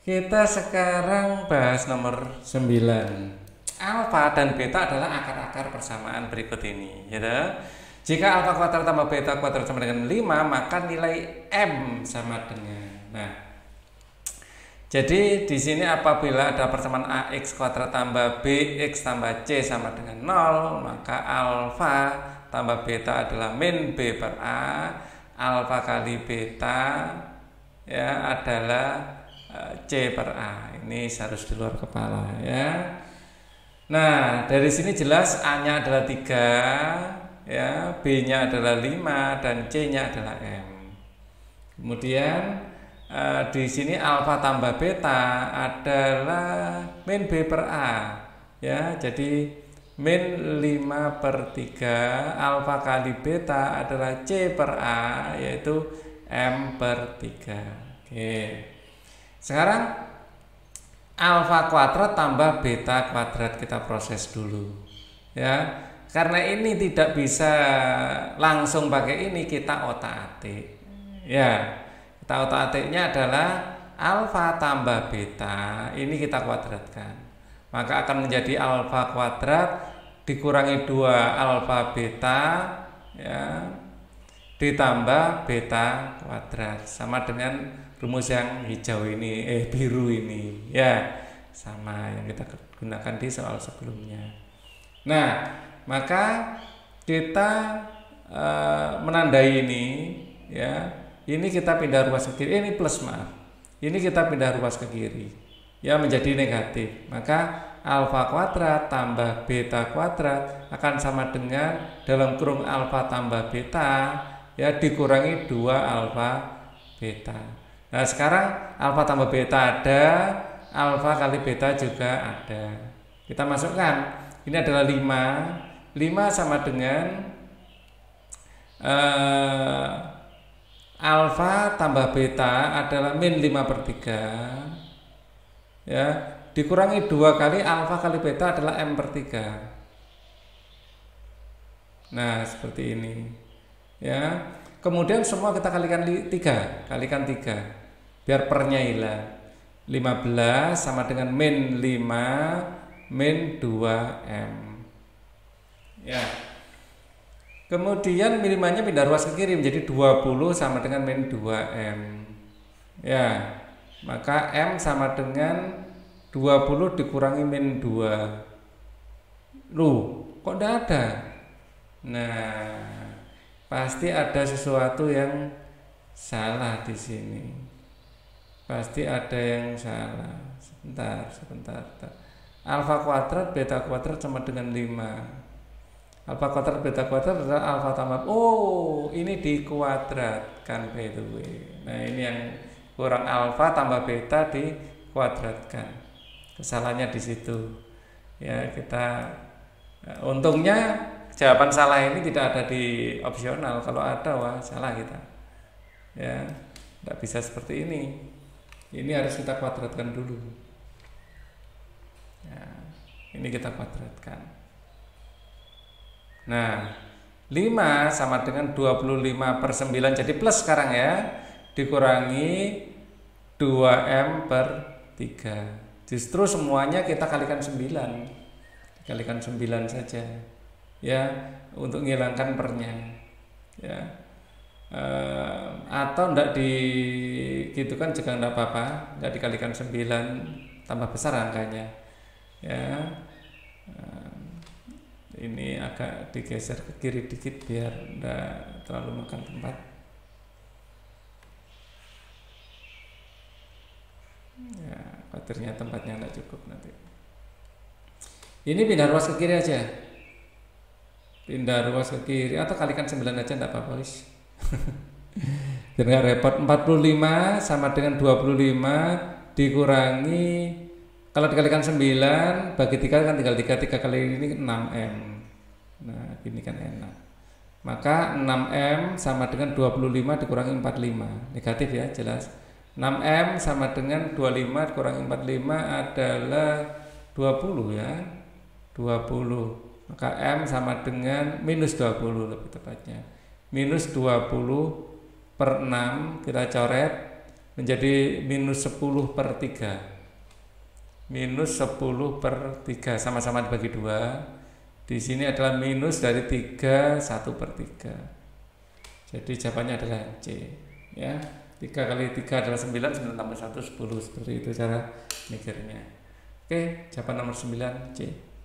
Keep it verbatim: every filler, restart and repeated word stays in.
Kita sekarang bahas nomor sembilan. Alfa dan beta adalah akar-akar persamaan berikut ini, gitu. Jika alfa kuadrat tambah beta kuadrat sama dengan lima, maka nilai M sama dengan. Nah, jadi di sini apabila ada persamaan ax kuadrat tambah bx tambah c sama dengan nol, maka alfa tambah beta adalah min b per a, alfa kali beta ya adalah C per A. Ini harus di luar kepala ya. Nah, dari sini jelas A-nya adalah tiga ya, B-nya adalah lima dan C-nya adalah M. Kemudian eh, di sini alfa tambah beta adalah min B per A ya. Jadi min lima per tiga alfa kali beta adalah C per A, yaitu M per tiga. Oke. Sekarang alfa kuadrat tambah beta kuadrat kita proses dulu ya. Karena ini tidak bisa langsung pakai ini, kita otak-atik ya. Kita otak-atiknya adalah alfa tambah beta, ini kita kuadratkan, maka akan menjadi alfa kuadrat dikurangi dua alfa beta ya, ditambah beta kuadrat sama dengan rumus yang hijau ini, eh biru ini ya, sama yang kita gunakan di soal sebelumnya. Nah, maka kita e, menandai ini ya, ini kita pindah ruas ke kiri, ini plus maaf, ini kita pindah ruas ke kiri ya, menjadi negatif. Maka alfa kuadrat tambah beta kuadrat akan sama dengan dalam kurung alfa tambah beta ya dikurangi dua alfa beta. Nah, sekarang alfa tambah beta ada, alfa kali beta juga ada. Kita masukkan, ini adalah lima. lima sama dengan uh, alfa tambah beta adalah min lima per tiga ya, dikurangi dua kali alfa kali beta adalah M per tiga. Nah, seperti ini ya. Kemudian semua kita kalikan tiga, kalikan tiga biar pernya hilang. lima belas sama dengan min lima min dua M ya. Kemudian min lima nya pindah ruas ke kiri menjadi dua puluh sama dengan min dua M ya. Maka M sama dengan dua puluh dikurangi min dua. Loh, kok tidak ada? Nah, pasti ada sesuatu yang salah di sini. Pasti ada yang salah. Sebentar, sebentar. sebentar. Alfa kuadrat beta kuadrat sama dengan lima. Alfa kuadrat beta kuadrat adalah alfa tambah. Oh, ini dikuadratkan by the way. Nah, ini yang kurang, alfa tambah beta dikuadratkan. Kesalahannya di situ. Ya, kita untungnya jawaban salah ini tidak ada di opsional. Kalau ada, wah salah kita ya, tidak bisa seperti ini. Ini harus kita kuadratkan dulu ya, ini kita kuadratkan. Nah, lima sama dengan dua puluh lima per sembilan, jadi plus sekarang ya, dikurangi dua M per tiga. Justru semuanya kita kalikan sembilan, kalikan sembilan saja ya, untuk menghilangkan pernya ya, e, atau tidak di gitu kan juga tidak apa-apa, tidak dikalikan sembilan, tambah besar angkanya ya. E, ini agak digeser ke kiri dikit biar tidak terlalu makan tempat ya, khawatirnya tempatnya tidak cukup nanti. Ini pindah ruas ke kiri aja, pindah ruas ke kiri atau kalikan sembilan aja enggak apa-apa wis. Biar enggak repot. Empat puluh lima sama dengan dua puluh lima dikurangi, kalau dikalikan sembilan bagi tiga kan tinggal tiga, tiga kali ini enam M. Nah, ini kan enak. Maka enam M sama dengan dua puluh lima dikurangi empat puluh lima, negatif ya, jelas. enam M sama dengan dua puluh lima dikurangi empat puluh lima adalah dua puluh ya, dua puluh. Maka M sama dengan minus dua puluh lebih tepatnya. Minus dua puluh per enam kita coret menjadi minus sepuluh per tiga. Minus sepuluh per tiga, sama-sama dibagi dua. Di sini adalah minus dari tiga, satu per tiga. Jadi jawabannya adalah C. Ya, tiga kali tiga adalah sembilan, sembilan tambah satu, sepuluh. Seperti itu cara mikirnya. Oke, jawaban nomor sembilan C.